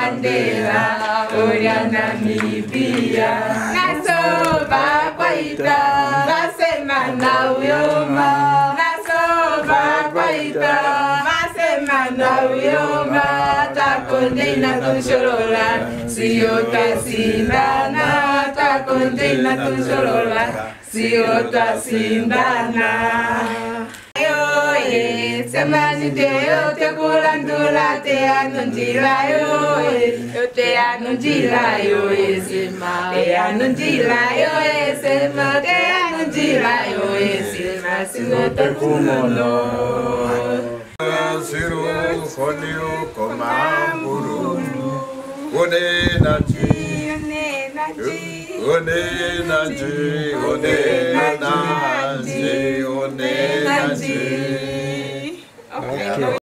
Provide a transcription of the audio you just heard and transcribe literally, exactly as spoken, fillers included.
bandera oya Namibia nasoba kwaita basema na uyoma nasoba kwaita basema na uyoma takonde na kushorola siyo tasindana takonde na kushorola siyo tasindana. Semani deo te kulandula te anundila yo te anundila yo esema te anundila yo esema te anundila yo esema singo te kumono siru konio komamburu one naji one naji one naji one naji. Okay.